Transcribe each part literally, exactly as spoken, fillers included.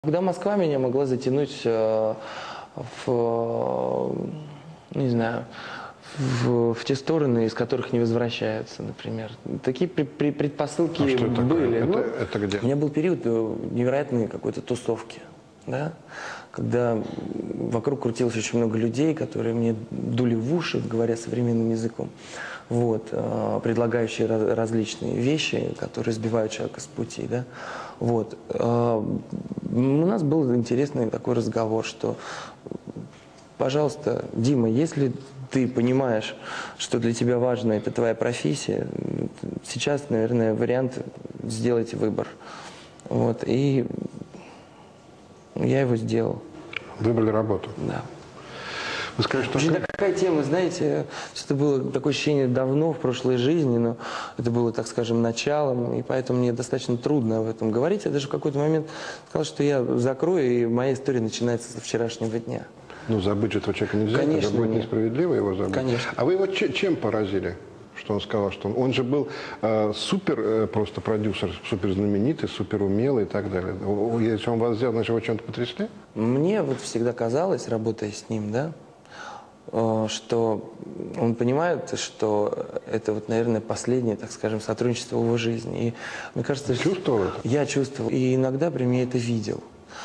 Когда Москва меня могла затянуть э, в, не знаю, в, в те стороны, из которых не возвращаются, например. Такие при, при, предпосылки а что это были. Это, ну, это где? У меня был период невероятной какой-то тусовки, да? Когда вокруг крутилось очень много людей, которые мне дули в уши, говоря современным языком, вот, э, предлагающие раз, различные вещи, которые сбивают человека с пути. Да? Вот. Э, у нас был интересный такой разговор, что, пожалуйста, Дима, если ты понимаешь, что для тебя важно, это твоя профессия, сейчас, наверное, вариант сделайте выбор. Вот. И я его сделал. Выбрали работу? Да. Вы скажете, что... Очень такая тема, знаете, это было такое ощущение давно, в прошлой жизни, но это было, так скажем, началом, и поэтому мне достаточно трудно об этом говорить. Я даже в какой-то момент сказал, что я закрою, и моя история начинается со вчерашнего дня. Ну, забыть этого человека нельзя, Конечно, это будет нет. несправедливо его забыть. Конечно. А вы его чем поразили? Что он сказал, что он, он же был э, супер э, просто продюсер, супер знаменитый, супер умелый и так далее. Если он вас сделал, значит, его чем-то потрясли? Мне вот всегда казалось, работая с ним, да, э, что он понимает, что это вот, наверное, последнее, так скажем, сотрудничество в его жизни. И мне кажется, чувствовал это? Я чувствовал. И иногда при мне это видел.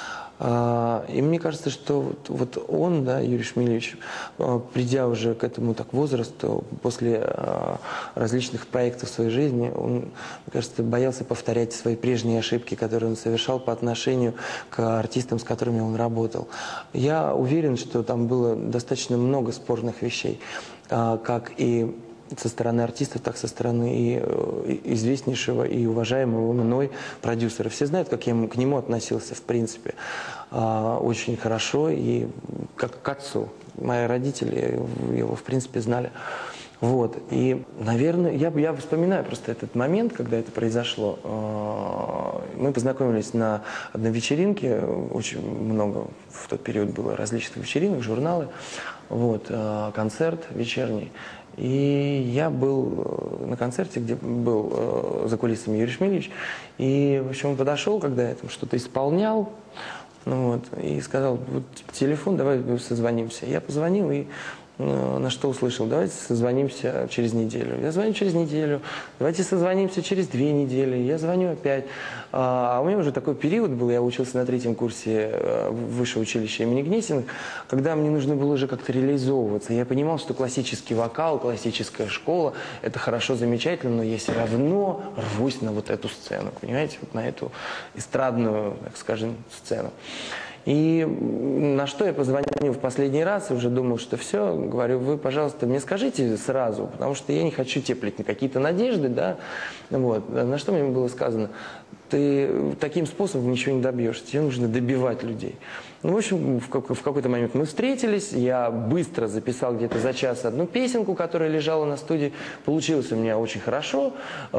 И мне кажется, что вот, вот он, да, Юрий Шмелевич, придя уже к этому так возрасту, после различных проектов в своей жизни, он, мне кажется, боялся повторять свои прежние ошибки, которые он совершал по отношению к артистам, с которыми он работал. Я уверен, что там было достаточно много спорных вещей, как и со стороны артистов, так со стороны и известнейшего и уважаемого мной продюсера. Все знают, как я к нему относился, в принципе, очень хорошо и как к отцу. Мои родители его, в принципе, знали. Вот. И, наверное, я, я вспоминаю просто этот момент, когда это произошло. Мы познакомились на одной вечеринке, очень много в тот период было различных вечеринок, журналы, вот, концерт вечерний. И я был на концерте, где был за кулисами Юрий Шмелевич, и, в общем, он подошел, когда я там что-то исполнял, ну, вот, и сказал, вот телефон, давай созвонимся. Я позвонил и на что услышал, давайте созвонимся через неделю. Я звоню через неделю, давайте созвонимся через две недели, я звоню опять. А у меня уже такой период был, я учился на третьем курсе высшего училища имени Гнесиных, когда мне нужно было уже как-то реализовываться. Я понимал, что классический вокал, классическая школа, это хорошо, замечательно, но я все равно рвусь на вот эту сцену, понимаете, вот на эту эстрадную, так скажем, сцену. И на что я позвонил в последний раз, уже думал, что все, говорю, вы, пожалуйста, мне скажите сразу, потому что я не хочу теплить на какие-то надежды, да, вот, на что мне было сказано, ты таким способом ничего не добьешься, тебе нужно добивать людей. Ну, в общем, в какой-то момент мы встретились, я быстро записал где-то за час одну песенку, которая лежала на студии, получилось у меня очень хорошо,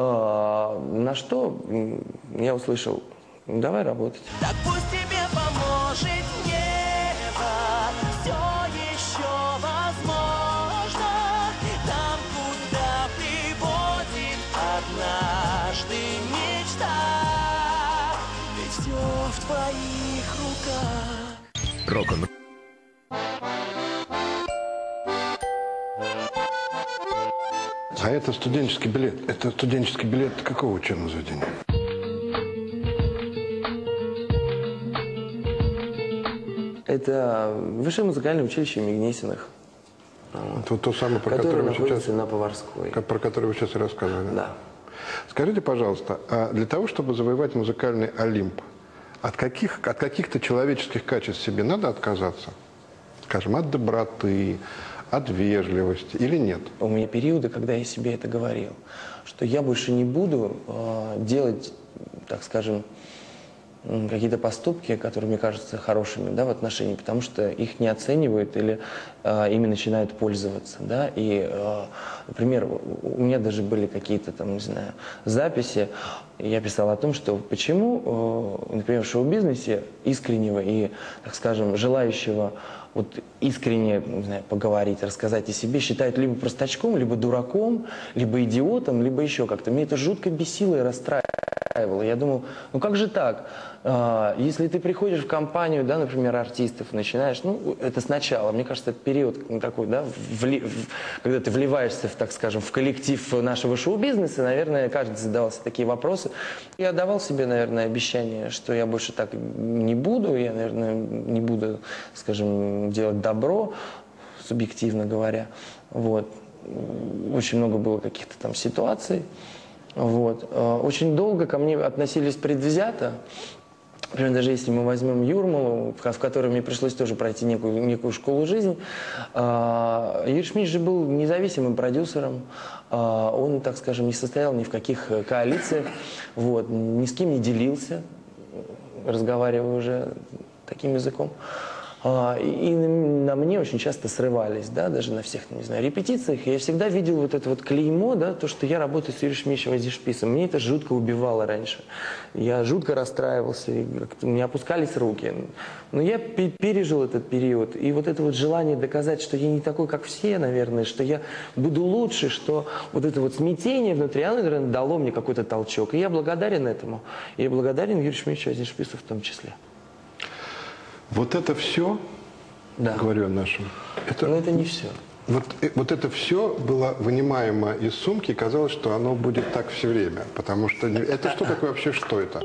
на что я услышал, давай работать. Так пусть тебе поможет небо, все еще возможно, там, куда приводит однажды мечта, ведь все в твоих руках. Рок-н. А это студенческий билет. Это студенческий билет какого учебного заведения? Это Высшее музыкальное училище имени Гнесиных. Это вот то самое, про которое которое вы находится сейчас, на Поварской. про которое вы сейчас и рассказывали. Да. Скажите, пожалуйста, а для того, чтобы завоевать музыкальный Олимп, от каких, от каких-то человеческих качеств себе надо отказаться? Скажем, от доброты, от вежливости или нет? У меня периоды, когда я себе это говорил, что я больше не буду э, делать, так скажем, какие-то поступки, которые мне кажутся хорошими, да, в отношении, потому что их не оценивают или э, ими начинают пользоваться, да, и, э, например, у меня даже были какие-то там, не знаю, записи, я писал о том, что почему, э, например, в шоу-бизнесе искреннего и, так скажем, желающего вот искренне, не знаю, поговорить, рассказать о себе, считают либо простачком, либо дураком, либо идиотом, либо еще как-то. Мне это жутко бесило и расстраивало. расстраивало. Я думал, ну как же так? А, если ты приходишь в компанию, да, например, артистов, начинаешь, ну, это сначала, мне кажется, это период такой, да, вли, в, когда ты вливаешься, в, так скажем, в коллектив нашего шоу-бизнеса, наверное, каждый задавался такие вопросы. Я давал себе, наверное, обещание, что я больше так не буду, я, наверное, не буду, скажем, делать добро, субъективно говоря. Вот. Очень много было каких-то там ситуаций. Вот. Очень долго ко мне относились предвзято. Например, даже если мы возьмем Юрмалу, в которой мне пришлось тоже пройти некую, некую школу жизни, Юрий Шмидт же был независимым продюсером, он, так скажем, не состоял ни в каких коалициях, вот, ни с кем не делился, разговаривая уже таким языком. И на мне очень часто срывались, да, даже на всех, не знаю, репетициях. Я всегда видел вот это вот клеймо, да, то, что я работаю с Юрием Шмидтом и Зишписом. Мне это жутко убивало раньше. Я жутко расстраивался, и у меня опускались руки. Но я пережил этот период. И вот это вот желание доказать, что я не такой, как все, наверное, что я буду лучше, что вот это вот смятение внутри, оно, наверное, дало мне какой-то толчок. И я благодарен этому. И я благодарен Юрию Шмидту и Зишпису в том числе. Вот это все, да. Говорю о нашем, это, но это не все. Вот, вот это все было вынимаемо из сумки, и казалось, что оно будет так все время. Потому что это что такое вообще, что это?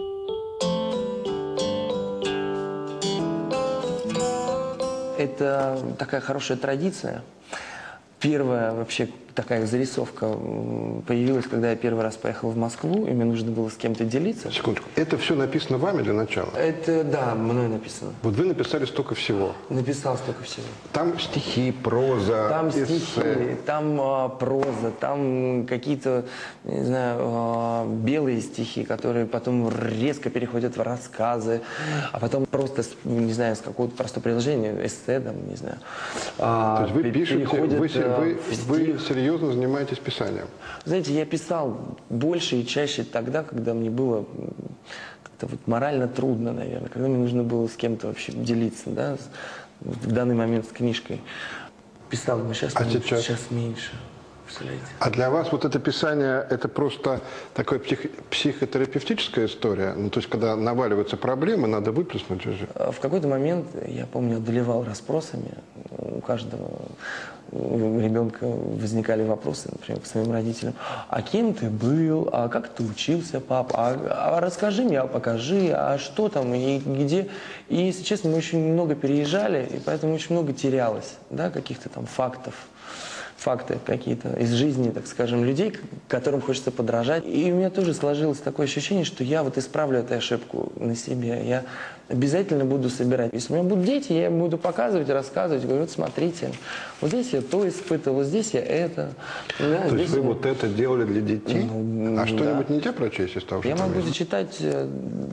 Это такая хорошая традиция. Первая вообще такая зарисовка появилась, когда я первый раз поехал в Москву, и мне нужно было с кем-то делиться. Секундочку. Это все написано вами для начала? Это, да, мной написано. Вот вы написали столько всего. Написал столько всего. Там стихи, проза, Там эссе. стихи, там а, проза, там какие-то, не знаю, а, белые стихи, которые потом резко переходят в рассказы, а потом просто, не знаю, с какого-то простого приложения, эссе, там, не знаю. А, То есть вы пишете, вы, вы, вы, вы серьезно занимаетесь писанием? Знаете, я писал больше и чаще тогда, когда мне было как-то вот морально трудно, наверное, когда мне нужно было с кем-то вообще делиться, да, в данный момент с книжкой. Писал, но сейчас, а меньше, сейчас? сейчас меньше. Представляете? А для вас вот это писание, это просто такая псих, психотерапевтическая история? Ну, то есть, когда наваливаются проблемы, надо выплеснуть уже? В какой-то момент, я помню, одолевал расспросами. У каждого ребенка возникали вопросы, например, к своим родителям. А кем ты был? А как ты учился, папа? А, а расскажи мне, а покажи, а что там и где? И, если честно, мы очень много переезжали, и поэтому очень много терялось, да, каких-то там фактов. Факты какие-то из жизни, так скажем, людей, которым хочется подражать. И у меня тоже сложилось такое ощущение, что я вот исправлю эту ошибку на себе. Я обязательно буду собирать. Если у меня будут дети, я им буду показывать, рассказывать. Говорю, вот смотрите, вот здесь я то испытывал, вот здесь я это. Да, то есть вы я... вот это делали для детей? Ну, а что-нибудь да. нельзя прочесть из того, что Я могу есть? зачитать э,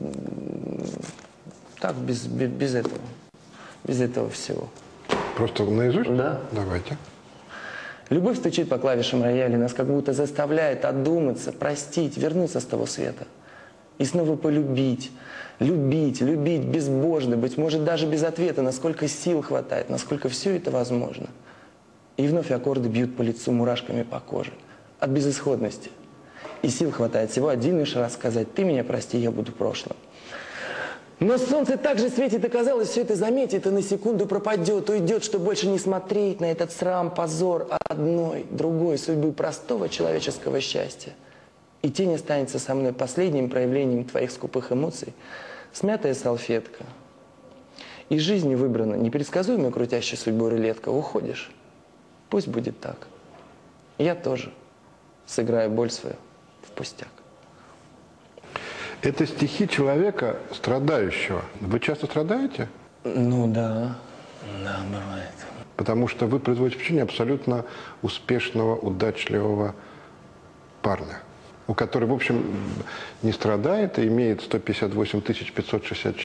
так, без, без, без этого. Без этого всего. Просто наизусть? Да. Давайте. Любовь стучит по клавишам рояля, нас как будто заставляет одуматься, простить, вернуться с того света. И снова полюбить, любить, любить безбожно, быть может даже без ответа, насколько сил хватает, насколько все это возможно. И вновь аккорды бьют по лицу мурашками по коже. От безысходности. И сил хватает всего один лишь раз сказать: ты меня прости, я буду прошлым. Но солнце так же светит, и казалось, все это заметит, и на секунду пропадет, уйдет, чтобы больше не смотреть на этот срам, позор одной, другой судьбы простого человеческого счастья. И тень останется со мной последним проявлением твоих скупых эмоций, смятая салфетка. И жизнь выбрана непредсказуемой крутящей судьбой рулетка. Уходишь. Пусть будет так. Я тоже сыграю боль свою в пустяк. Это стихи человека, страдающего. Вы часто страдаете? Ну да, да, бывает. Потому что вы производите впечатление абсолютно успешного, удачливого парня, у которого, в общем, не страдает и имеет сто пятьдесят восемь тысяч пятьсот шестьдесят